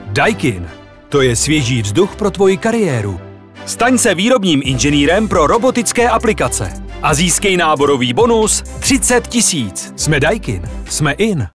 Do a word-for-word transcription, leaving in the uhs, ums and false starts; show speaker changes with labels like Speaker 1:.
Speaker 1: Daikin. To je svěží vzduch pro tvoji kariéru. Staň se výrobním inženýrem pro robotické aplikace a získej náborový bonus třicet tisíc. Jsme Daikin. Jsme in.